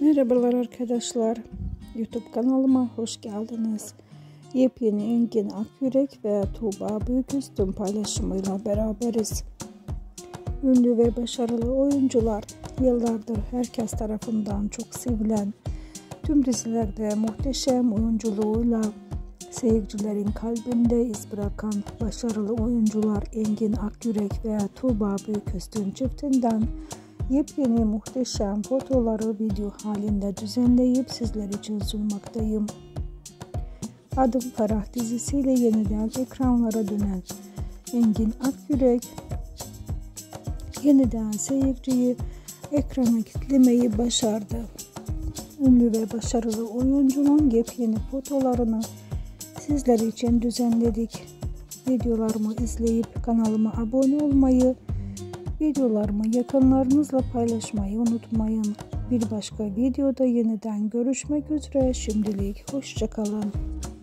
Merhabalar arkadaşlar, YouTube kanalıma hoş geldiniz. Yepyeni Engin Akyürek ve Tuğba Büyüküstün paylaşımıyla beraberiz. Ünlü ve başarılı oyuncular, yıllardır herkes tarafından çok sevilen, tüm dizilerde muhteşem oyunculuğuyla seyircilerin kalbinde iz bırakan başarılı oyuncular Engin Akyürek ve Tuğba Büyüküstün çiftinden yepyeni muhteşem fotoları video halinde düzenleyip sizler için sunmaktayım. Adım Ferah dizisiyle yeniden ekranlara dönen Engin Akyürek yeniden seyirciyi ekrana kitlemeyi başardı. Ünlü ve başarılı oyuncunun yepyeni fotolarını sizler için düzenledik. Videolarımı izleyip kanalıma abone olmayı, videolarımı yakınlarınızla paylaşmayı unutmayın. Bir başka videoda yeniden görüşmek üzere. Şimdilik hoşça kalın.